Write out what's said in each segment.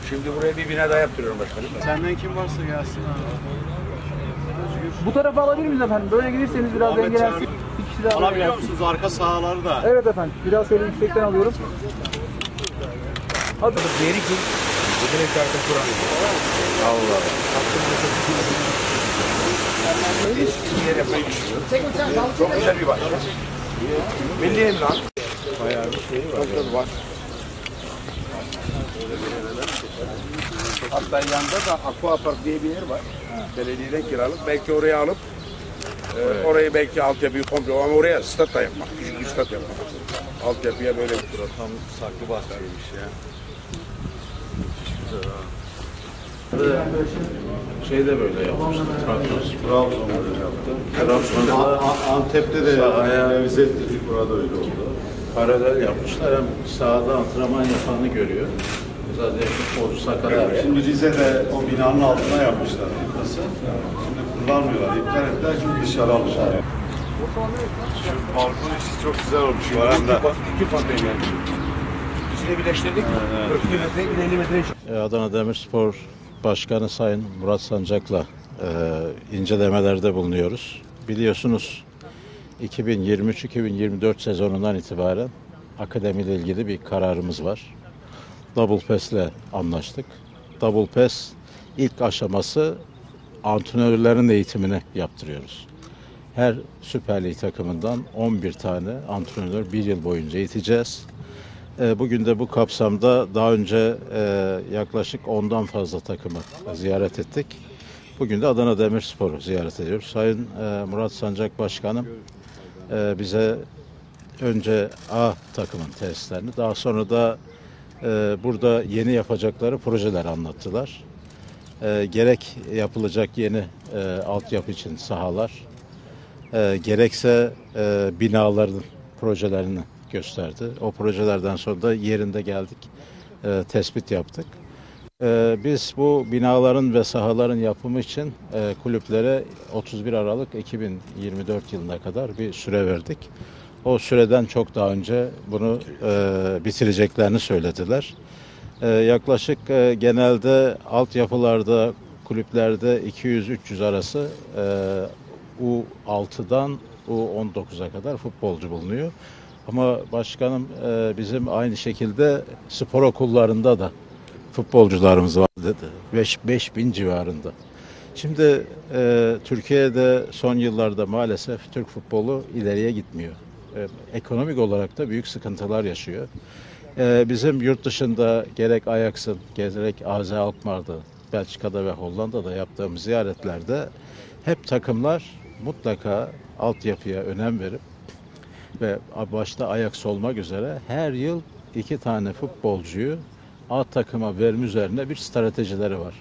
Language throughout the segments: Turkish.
Şimdi buraya bir bina daha yaptırıyorum başkanım. Senden kim varsa gelsin abi. Bu tarafa alabilir miyiz efendim? Böyle giderseniz biraz Ahmet dengelensin. Çağrı. Bir kişi daha Alabiliyor gelsin. musunuz arka sahaları da? Evet efendim. Biraz şöyle yüksekten alıyorum. Hadi. Diğeri kim? Bu direkt artık kuramıyor. Allah Allah. Bir yer yapmayı düşünüyorum. Çok güzel bir bahçe. Milli Emlak. Bayağı bir şey var. Çok var. Hatta yanında da Aqua Park diye bir yer var. Belediyeden kiralık. Belki oraya alıp orayı belki altyapıyı komple ama oraya stat da yapmak. Küçük bir stat yapmak. Altyapıya böyle bir Tam saklı bahçeymiş ya. Şey de böyle yapmıştı. Trabzon'da da yaptı. Trabzon'da Antep'te de revize ettirdik, burada öyle oldu. paralel yapmışlar. Hem sahada antrenman yapanı görüyor. Zaten futbolcu sakat abi. Şimdi Rize'de o binanın altına yapmışlar fitness'ı. Şimdi kullanmıyorlar, iptal ettiler çünkü dışarı almışlar. Şu balkon işi çok güzel olmuş bu arada. iki konteyner. İkisini birleştirdik. 40 metre, 50 metre. Adana Demirspor Başkanı Sayın Murat Sancak'la incelemelerde bulunuyoruz. Biliyorsunuz 2023-2024 sezonundan itibaren akademiyle ilgili bir kararımız var. Double Pass'le anlaştık. Double Pass ilk aşaması antrenörlerin eğitimini yaptırıyoruz. Her Süper Lig takımından 11 tane antrenör bir yıl boyunca eğiteceğiz. Bugün de bu kapsamda daha önce yaklaşık 10'dan fazla takımı ziyaret ettik. Bugün de Adana Demirspor'u ziyaret ediyoruz. Sayın Murat Sancak Başkanım bize önce A takımın tesislerini, daha sonra da burada yeni yapacakları projeler anlattılar. Gerek yapılacak yeni altyapı için sahalar, gerekse binaların projelerini gösterdi. O projelerden sonra da yerinde geldik, tespit yaptık. Biz bu binaların ve sahaların yapımı için kulüplere 31 Aralık 2024 yılına kadar bir süre verdik. O süreden çok daha önce bunu bitireceklerini söylediler. Yaklaşık genelde altyapılarda, kulüplerde 200-300 arası U6'dan U19'a kadar futbolcu bulunuyor. Ama başkanım bizim aynı şekilde spor okullarında da futbolcularımız var dedi. 5.000 civarında. Şimdi Türkiye'de son yıllarda maalesef Türk futbolu ileriye gitmiyor. Ekonomik olarak da büyük sıkıntılar yaşıyor. Bizim yurt dışında gerek Ajax'ın, gerek AZ Alkmaar'da, Belçika'da ve Hollanda'da yaptığımız ziyaretlerde hep takımlar mutlaka altyapıya önem verip ve başta Ajax olmak üzere her yıl 2 tane futbolcuyu A takıma verme üzerine bir stratejileri var.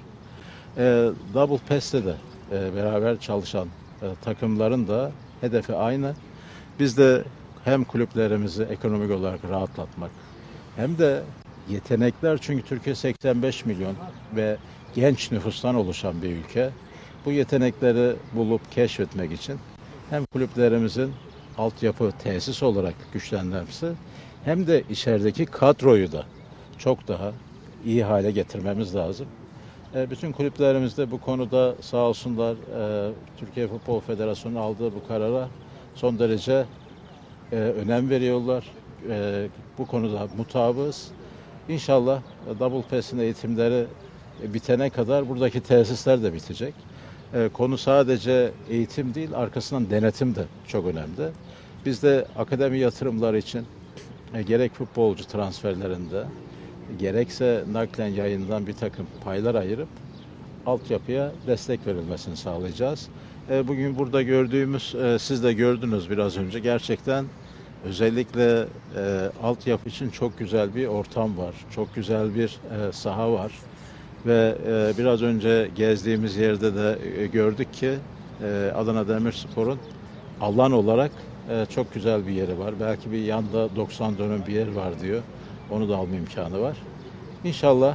Double Pass'te de beraber çalışan takımların da hedefi aynı. Biz de hem kulüplerimizi ekonomik olarak rahatlatmak hem de yetenekler, çünkü Türkiye 85 milyon ve genç nüfustan oluşan bir ülke. Bu yetenekleri bulup keşfetmek için hem kulüplerimizin altyapı tesis olarak güçlenmesi hem de içerideki kadroyu da çok daha iyi hale getirmemiz lazım. Bütün kulüplerimizde bu konuda sağ olsunlar Türkiye Futbol Federasyonu aldığı bu karara son derece önem veriyorlar. Bu konuda mutabığız. İnşallah Double Pass'in eğitimleri bitene kadar buradaki tesisler de bitecek. Konu sadece eğitim değil, arkasından denetim de çok önemli. Biz de akademi yatırımları için gerek futbolcu transferlerinde, gerekse naklen yayından bir takım paylar ayırıp altyapıya destek verilmesini sağlayacağız. Bugün burada gördüğümüz, siz de gördünüz biraz önce, gerçekten özellikle altyapı için çok güzel bir ortam var. Çok güzel bir saha var. Ve biraz önce gezdiğimiz yerde de gördük ki Adana Demirspor'un alan olarak çok güzel bir yeri var. Belki bir yanda 90 dönüm bir yer var diyor. Onu da alma imkanı var. İnşallah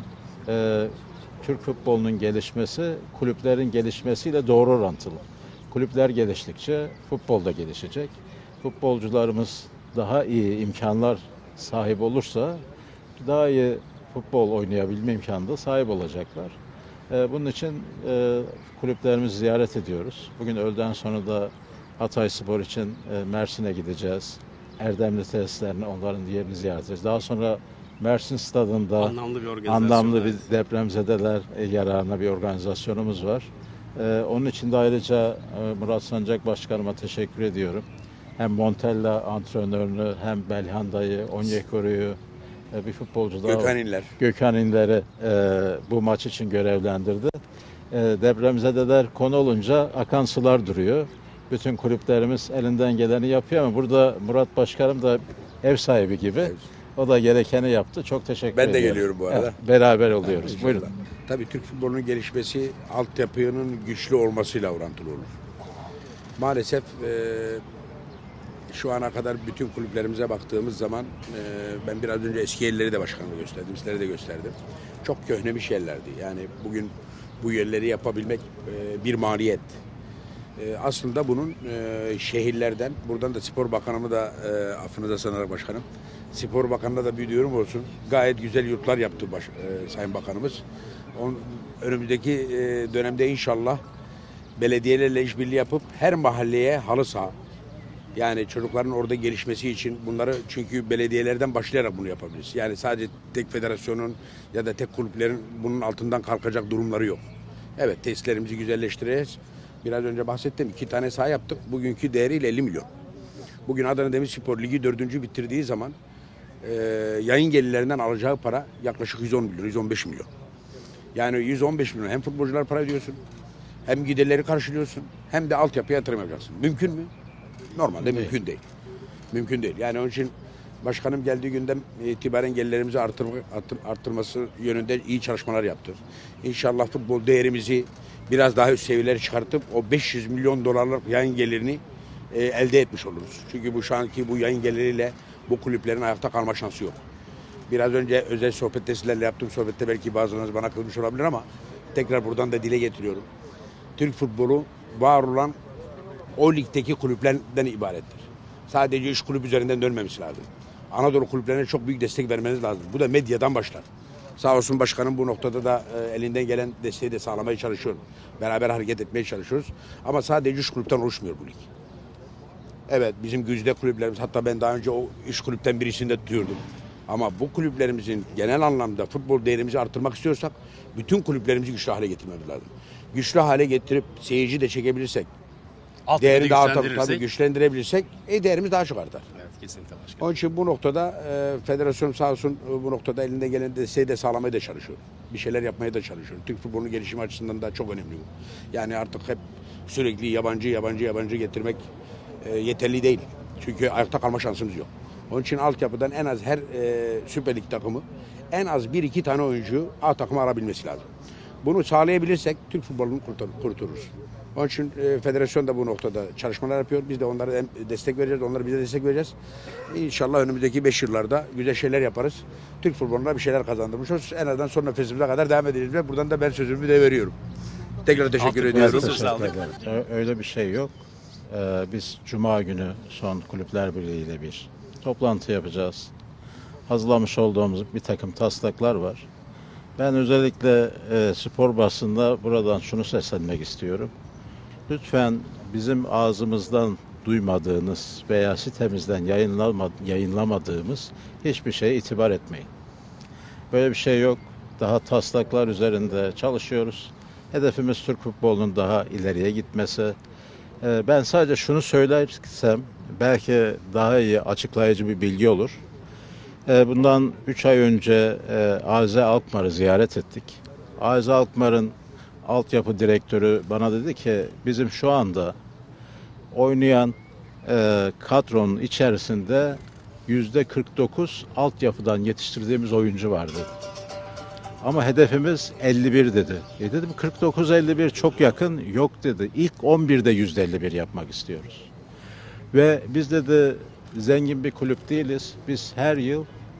Türk futbolunun gelişmesi kulüplerin gelişmesiyle doğru orantılı. Kulüpler geliştikçe futbol da gelişecek. Futbolcularımız daha iyi imkanlar sahip olursa daha iyi futbol oynayabilme imkanına da sahip olacaklar. Bunun için kulüplerimizi ziyaret ediyoruz. Bugün öğleden sonra da Hatayspor için Mersin'e gideceğiz. Erdemli tesislerini, onların yerini ziyaret edeceğiz. Daha sonra Mersin Stadı'nda anlamlı bir depremzedeler yararına bir organizasyonumuz var. Onun için de ayrıca Murat Sancak Başkanıma teşekkür ediyorum. Hem Montella antrenörünü hem Belhanda'yı, Onyekuru'yu bir futbolcu daha Gökhan İnler'i bu maç için görevlendirdi. Depremzedeler konu olunca akan sular duruyor. Bütün kulüplerimiz elinden geleni yapıyor ama burada Murat Başkanım da ev sahibi gibi. O da gerekeni yaptı. Çok teşekkür ediyorum. Ben de geliyorum bu arada. Evet, beraber oluyoruz. İnşallah. Buyurun. Tabii Türk futbolunun gelişmesi altyapının güçlü olmasıyla orantılı olur. Maalesef şu ana kadar bütün kulüplerimize baktığımız zaman ben biraz önce eski yerleri de başkanlığı gösterdim, sizlere de gösterdim. Çok köhnemiş yerlerdi. Yani bugün bu yerleri yapabilmek bir maliyet. Aslında bunun şehirlerden, buradan da Spor Bakanımı da affınıza sığınarak başkanım, Spor Bakanı'na da bir duyurum olsun. Gayet güzel yurtlar yaptı Sayın Bakanımız. Önümüzdeki dönemde inşallah belediyelerle işbirliği yapıp her mahalleye halı saha, yani çocukların orada gelişmesi için bunları, çünkü belediyelerden başlayarak bunu yapabiliriz. Yani sadece tek federasyonun ya da tek kulüplerin bunun altından kalkacak durumları yok. Evet, tesislerimizi güzelleştireceğiz. Biraz önce bahsettim, 2 tane saha yaptık. Bugünkü değeriyle 50 milyon. Bugün Adana Demirspor Ligi 4. bitirdiği zaman yayın gelirlerinden alacağı para yaklaşık 110 milyon, 115 milyon. Yani 115 milyon hem futbolcular para ödüyorsun, hem giderleri karşılıyorsun, hem de altyapıya yatırım yapacaksın. Mümkün mü? Normalde mümkün değil. Mümkün değil. Yani onun için başkanım geldiği günden itibaren gelirlerimizi arttırması yönünde iyi çalışmalar yaptı. İnşallah futbol değerimizi biraz daha üst seviyelere çıkartıp o 500 milyon dolarlık yayın gelirini elde etmiş oluruz. Çünkü bu şu anki bu yayın geliriyle bu kulüplerin ayakta kalma şansı yok. Biraz önce özel sohbette sizlerle yaptığım sohbette belki bazılarınız bana kızmış olabilir ama tekrar buradan da dile getiriyorum. Türk futbolu var olan o ligdeki kulüplerden ibarettir. Sadece 3 kulüp üzerinden dönmemesi lazım. Anadolu kulüplerine çok büyük destek vermeniz lazım. Bu da medyadan başlar. Sağ olsun başkanım bu noktada da elinden gelen desteği de sağlamaya çalışıyor. Beraber hareket etmeye çalışıyoruz. Ama sadece 3 kulüpten oluşmuyor bu lig. Evet, bizim güzide kulüplerimiz, hatta ben daha önce o 3 kulüpten birisinde tutuyordum. Ama bu kulüplerimizin genel anlamda futbol değerimizi artırmak istiyorsak bütün kulüplerimizi güçlü hale getirmemiz lazım. Güçlü hale getirip seyirci de çekebilirsek, değeri daha tabii güçlendirebilirsek değerimiz daha çok artar. Evet, kesinlikle başkanım. Onun için bu noktada federasyon sağ olsun bu noktada elinde gelen desteği de sağlamaya da çalışıyor. Bir şeyler yapmaya da çalışıyor. Türk futbolunun gelişimi açısından da çok önemli bu. Yani artık hep sürekli yabancı getirmek yeterli değil. Çünkü ayakta kalma şansımız yok. Onun için altyapıdan en az her Süper Lig takımı en az 1-2 tane oyuncu A takıma alabilmesi lazım. Bunu sağlayabilirsek Türk futbolunu kurtarırız. Onun için federasyon da bu noktada çalışmalar yapıyor. Biz de onlara destek vereceğiz, onlar bize destek vereceğiz. İnşallah önümüzdeki 5 yıllarda güzel şeyler yaparız. Türk futboluna bir şeyler kazandırmış oluruz. En azından son nefesimize kadar devam edeceğiz ve buradan da ben sözümü de veriyorum. Tekrar teşekkür ediyorum. Öyle bir şey yok. Biz Cuma günü son Kulüpler Birliği ile bir toplantı yapacağız. Hazırlamış olduğumuz bir takım taslaklar var. Ben özellikle spor basında buradan şunu seslenmek istiyorum. Lütfen bizim ağzımızdan duymadığınız veya sitemizden yayınlamadığımız hiçbir şeye itibar etmeyin. Böyle bir şey yok. Daha taslaklar üzerinde çalışıyoruz. Hedefimiz Türk futbolunun daha ileriye gitmesi. Ben sadece şunu söylersem belki daha iyi açıklayıcı bir bilgi olur. Bundan 3 ay önce AZ Alkmaar'ı ziyaret ettik. AZ Alkmaar'ın altyapı direktörü bana dedi ki bizim şu anda oynayan kadronun içerisinde %49 altyapıdan yetiştirdiğimiz oyuncu vardı. Ama hedefimiz 51 dedi. Dedim 49-51 çok yakın. Yok dedi. İlk 11'de %51 yapmak istiyoruz. Ve biz dedi zengin bir kulüp değiliz. Biz her yıl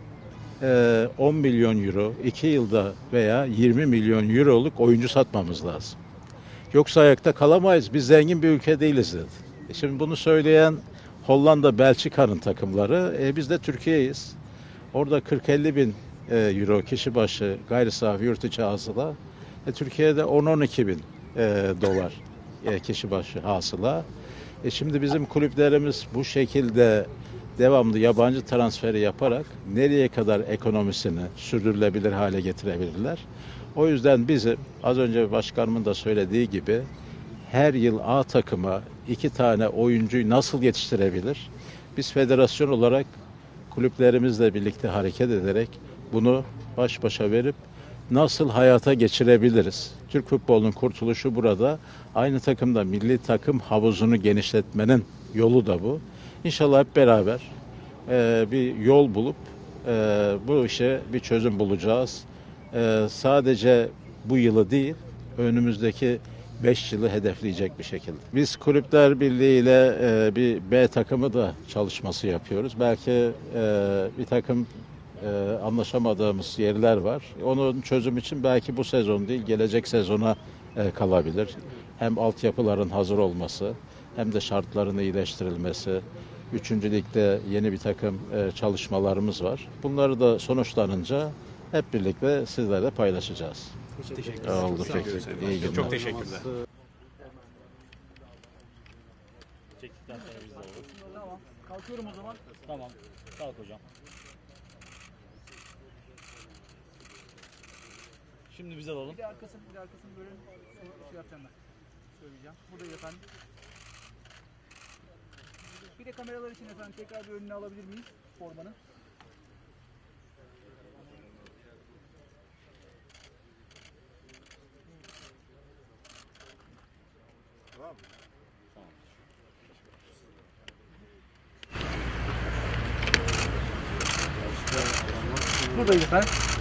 10 milyon euro, 2 yılda veya 20 milyon euroluk oyuncu satmamız lazım. Yoksa ayakta kalamayız. Biz zengin bir ülke değiliz dedi. Şimdi bunu söyleyen Hollanda, Belçika'nın takımları. Biz de Türkiye'yiz. Orada 40-50 bin euro kişi başı gayri safi yurt içi hasıla. Türkiye'de 10-12 bin dolar kişi başı hasıla. Şimdi bizim kulüplerimiz bu şekilde devamlı yabancı transferi yaparak nereye kadar ekonomisini sürdürülebilir hale getirebilirler. O yüzden bizim az önce başkanımın da söylediği gibi her yıl A takıma 2 tane oyuncuyu nasıl yetiştirebilir? Biz federasyon olarak kulüplerimizle birlikte hareket ederek bunu baş başa verip nasıl hayata geçirebiliriz? Türk futbolunun kurtuluşu burada. Aynı takımda milli takım havuzunu genişletmenin yolu da bu. İnşallah hep beraber bir yol bulup bu işe bir çözüm bulacağız. Sadece bu yılı değil, önümüzdeki 5 yılı hedefleyecek bir şekilde. Biz Kulüpler Birliği ile bir B takımı da çalışması yapıyoruz. Belki bir takım anlaşamadığımız yerler var. Onun çözüm için belki bu sezon değil, gelecek sezona kalabilir. Hem altyapıların hazır olması, hem de şartların iyileştirilmesi. 3. Lig'de yeni bir takım çalışmalarımız var. Bunları da sonuçlanınca hep birlikte sizlerle paylaşacağız. Teşekkür Oldu peki. İyi günler. Çok teşekkürler. Tamam. Kalkıyorum o zaman. Tamam. Kalk hocam. Şimdi biz alalım. Bir de arkasını böyle şey yapacağım ben. Söyleyeceğim. Buradayız efendim. Bir de kameralar için efendim tekrar bir önüne alabilir miyiz formanın? Buradayız efendim.